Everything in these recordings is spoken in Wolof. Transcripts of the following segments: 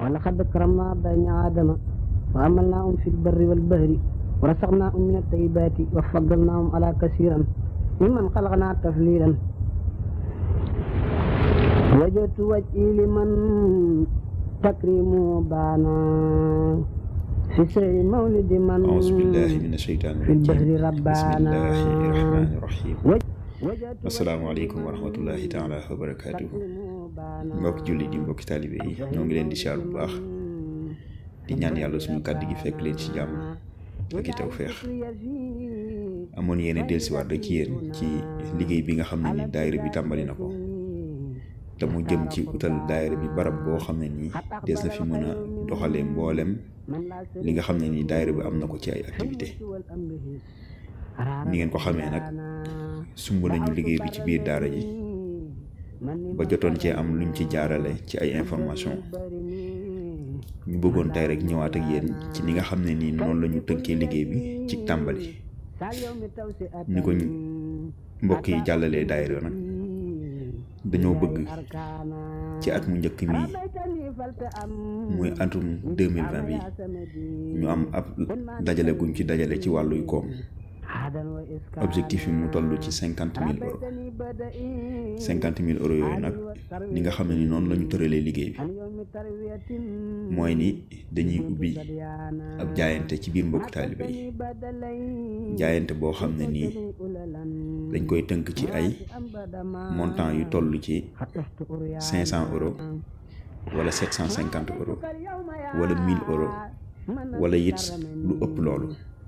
ولقد كرمنا بني آدم وحملناهم في البر والبحر ورزقناهم من الطيبات وفضلناهم على كثيرا ممن خلقنا تفضيلا وجدت وجهي لمن تكريمه بانا في سر مولد من أعوذ بالله من الشيطان في البحر الرجيم. بسم ربانا الله الرحمن الرحيم. وجدت asalaamaaleykum wa rahmatullahi taala wa barakaatuhu. mbokk julli di mbokki taalibe yi ñoo ngi leen di siyaar bu baax di ñaan yàlla suñu kàddu gi fekk leen ci jàmm ak i tawfeex. amoon yéene dellusiwaat rek ci yéen ci liggéey bi nga xam ne ni daayira bi tàmbali na ko te mu jëm ci utal daayira bi barab boo xam ne nii des na fi mën a doxalee mboolem li nga xam ne ni daayira bi am na ko ci ay activité. ni ngeen ko xamee nag sumb nañu liggéey bi ci biir daara ji ba jotoon cee am luñ ci jaarale ci ay information ñu bëggoon tey rek ñëwaat ak yéen ci ni nga xam ne nii noonu la ñu tënkee liggéey bi ci tàmbali ni ko mbokk yi jàllalee daayira nag dañoo bëgg ci at mu njëkk mi muy atum 2020 bi ñu am ab dajale guñ ci dajale ci wàlluy koom. objectif yi mu toll ci 50 000 euros 50 000 euros yooyu nag li nga xam ne ni noonu la ñu tëralee liggéey bi mooy ni dañuy ubbi ab jaayante ci biir mbokk taalibe yi jaayante boo xam ne nii dañ koy tënk ci ay montant yu toll ci 500 euros wala 750 euros wala 1000 euros wala it lu ëpp loolu.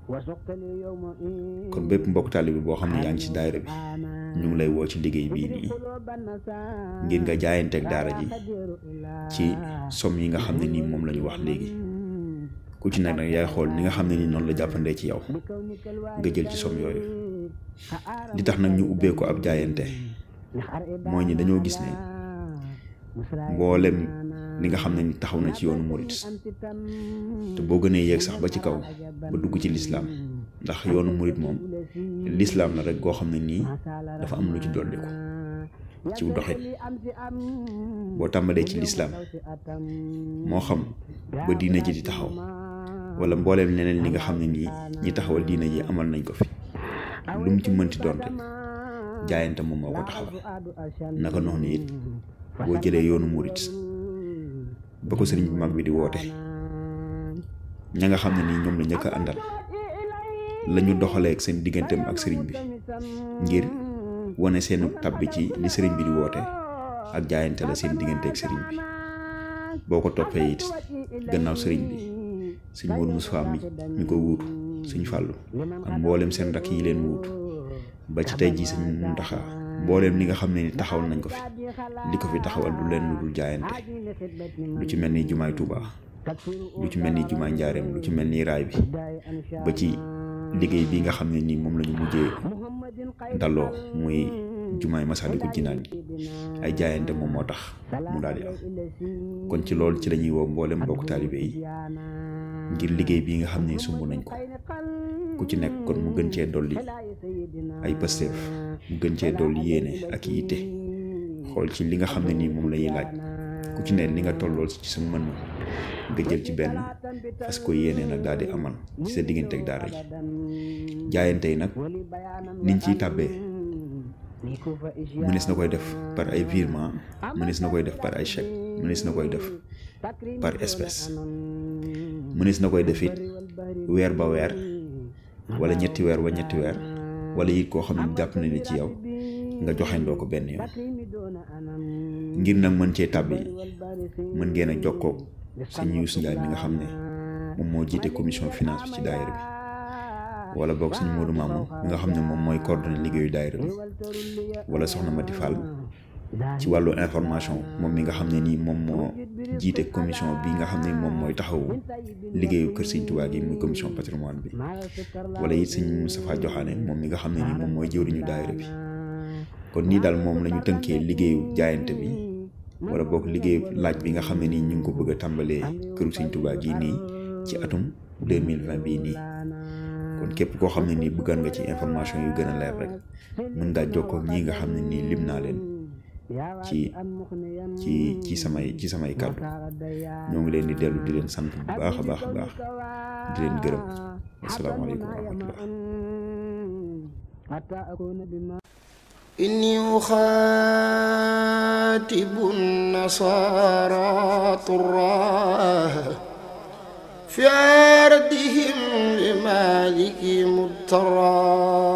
kon bépp mbokk taalibe boo xam ne yaa ngi ci daayira bi ñu ngi lay woo ci liggéey bii nii ngir nga jaayanteeg daara ji ci somme yi nga xam ne nii moom la ñu wax léegi ku ci nekk nag yaay xool ni nga xam ne nii noonu la jàppandee ci yow nga jël ci somme yooyu. li tax nag ñu ubbee ko ab jaayante mooy ni dañoo gis ne mboolem li nga xam ne ni taxaw na ci yoonu murit te boo gënee yéeg sax ba ci kaw ba dugg ci lislaam ndax yoonu murit moom lislaam la rek goo xam ne nii dafa am lu ci dolli ko ci doxit boo tàmbalee ci lislaam moo xam ba diina ji di taxaw wala mbooleem leneen li nga xam ne nii ñi taxawal diina ji amal nañ ko fi lu mu ci mënti doon rek jaayante moom moo ko taxawal. naka noonu it boo jëlee yoonu murit ba ko sëriñ bu mag bi di woote ña nga xam ne nii ñoom la njëkk a àndal la ñu doxalee ak seen digganteem ak sëriñ bi ngir wane seenu tabbi ci li sëriñ bi di woote ak jaayante la seen diggante ak sëriñ bi. boo ko toppee it gannaaw sëriñ bi sëñ Modou Moustapha mi ko wuutu sëñ Fàllu ak mboolem seen rakk yi leen wuutu ba ci tey jii sëñ Muntaxa mbooleem li nga xam ne ni taxawal nañ ko fi li ko fi taxawal du leen lu dul jaayante lu ci mel ni jumaay Tuuba lu ci mel ni jumaay Njaareem lu ci mel ni raay bi ba ci liggéey bi nga xam ne nii moom la ñu mujjee daloo muy jumaay Masaalikul Jinaan gi ay jaayante moom moo tax mu daal di am. kon ci loolu ci lañuy woo mboolem mbokk taalibe yi ngir liggéey bi nga xam ne sumb nañ ko ku ci nekk kon mu gën cee dolli ay pasteef mu gën cee dolli yéene ak yitte xool ci li nga xam ne nii moom la ñuy laaj ku ci ne li nga tollool ci sa mën nga jël ci benn parce que yéene nag daal di amal ci sa diggante ak daara ji. jaayante yi nag niñ ciy tàbbee mënees na koy def par ay virement mënees na koy def par ay chèque mënees na koy def par espèce mënees na koy def it weer ba weer wala ñetti weer ba ñetti weer wala it koo xam ne jàpp na ni ci yow nga joxendoo ko benn yoon. ngir nag mën cee tàbbi mën ngeen a jokkoo sëñ Youssou Ndiaye mi nga xam ne moom moo jiite commission finance bi ci daayira bi wala boog sëñ Modou Mamoun mi nga xam ne moom mooy coordonné liggéeyu daayira bi wala soxna Mati Fall ci wàllu information moom mi nga xam ne nii moom moo jiite commission bi nga xam ne moom mooy taxawu liggéeyu kër sëñ Tuubaa gi muy commission patrimoine bi wala it sëñ Moustapha Joxaane moom mi nga xam ne nii moom mooy jëwriñu daayira bi. kon nii daal moom la ñu tënkee liggéeyu jaayante bi wala boog liggéeyu laaj bi nga xam ne nii ñu ngi ko bëgg a tàmbalee këru sëñ Tuubaa gi nii ci atum 2020 bii nii. kon képp koo xam ne nii bëggaan nga ci information yu gën a leer rek mën ngaa jokkoo ñii nga xam ne nii lim naa leen ci samay kàddu ñoo ngi leen di dellu di leen sant bu baax a baax a baax di leen gërëm asalaamaaleykum wa rahmatullah inni uxaatibu nasaara turraa fi ardihim li maliki mutara